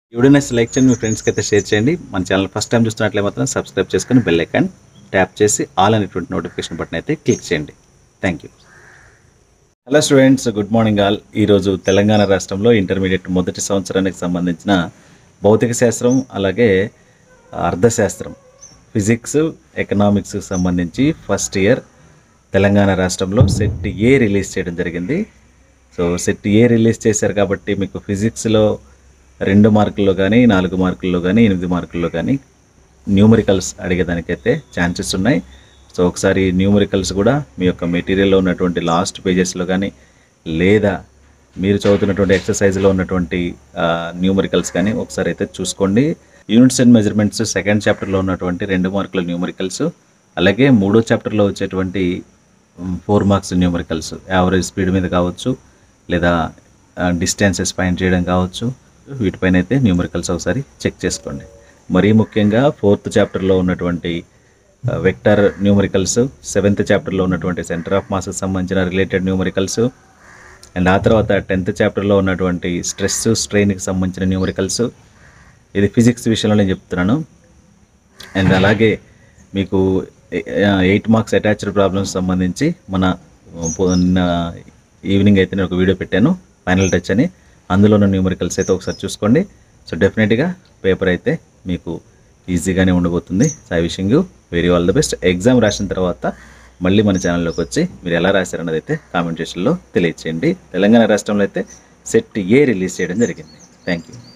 ఈ వీడియో నచ్చితే లైక్ చేయండి, మీ ఫ్రెండ్స్కి అయితే షేర్ చేయండి. మన ఛానల్ ఫస్ట్ టైం చూస్తున్నట్లే మాత్రం సబ్స్క్రైబ్ చేసుకొని బెల్ ఐకాన్ ట్యాప్ చేసి ఆల్ అనేటువంటి నోటిఫికేషన్ బటన్ అయితే క్లిక్ చేయండి. Thank you. Hello students, good morning all. ఈరోజు తెలంగాణ రాష్ట్రంలో ఇంటర్మీడియట్ మొదటి సంవత్సరానికి సంబంధించిన భౌతిక శాస్త్రం అలాగే అర్థశాస్త్రం ఫిజిక్స్ ఎకనామిక్స్కి సంబంధించి ఫస్ట్ ఇయర్ తెలంగాణ రాష్ట్రంలో సెట్ ఏ రిలీజ్ చేయడం జరిగింది. సో సెట్ ఏ రిలీజ్ చేశారు కాబట్టి మీకు ఫిజిక్స్లో 2 మార్కుల్లో కానీ 4 మార్కుల్లో కానీ 8 మార్కుల్లో కానీ న్యూమరికల్స్ అడిగేదానికైతే ఛాన్సెస్ ఉన్నాయి. సో ఒకసారి న్యూమరికల్స్ కూడా మీ యొక్క మెటీరియల్లో ఉన్నటువంటి లాస్ట్ పేజెస్లో కానీ లేదా మీరు చదువుతున్నటువంటి ఎక్సర్సైజ్లో ఉన్నటువంటి న్యూమరికల్స్ కానీ ఒకసారి అయితే చూసుకోండి. యూనిట్స్ అండ్ మెజర్మెంట్స్ సెకండ్ చాప్టర్లో ఉన్నటువంటి 2 మార్కుల న్యూమరికల్స్ అలాగే 3వ చాప్టర్లో వచ్చేటువంటి 4 మార్క్స్ న్యూమరికల్స్ యావరేజ్ స్పీడ్ మీద కావచ్చు లేదా డిస్టెన్సెస్ ఫైండ్ చేయడం కావచ్చు, వీటిపైన అయితే న్యూమరికల్స్ ఒకసారి చెక్ చేసుకోండి. మరీ ముఖ్యంగా 4th చాప్టర్లో ఉన్నటువంటి వెక్టర్ న్యూమరికల్స్, 7th చాప్టర్లో ఉన్నటువంటి సెంటర్ ఆఫ్ మాస్కి సంబంధించిన రిలేటెడ్ న్యూమరికల్స్ అండ్ ఆ తర్వాత 10th చాప్టర్లో ఉన్నటువంటి స్ట్రెస్ స్ట్రెయిన్కి సంబంధించిన న్యూమరికల్స్. ఇది ఫిజిక్స్ విషయంలో నేను చెప్తున్నాను. అండ్ అలాగే మీకు 8 మార్క్స్ అటాచ్డ్ ప్రాబ్లమ్స్ సంబంధించి మన ఈవినింగ్ అయితే నేను ఒక వీడియో పెట్టాను, ఫైనల్ టచ్ అని. అందులో ఉన్న న్యూమరికల్స్ అయితే ఒకసారి చూసుకోండి. సో డెఫినెట్గా పేపర్ అయితే మీకు ఈజీగానే ఉండబోతుంది. So I wishing you very all the best. Exam రాసిన తర్వాత మళ్ళీ మన ఛానల్లోకి వచ్చి మీరు ఎలా రాశారన్నది అయితే కామెంట్ సెక్షన్లో తెలియచేయండి. తెలంగాణ రాష్ట్రంలో అయితే సెట్ ఏ రిలీజ్ చేయడం జరిగింది. Thank you.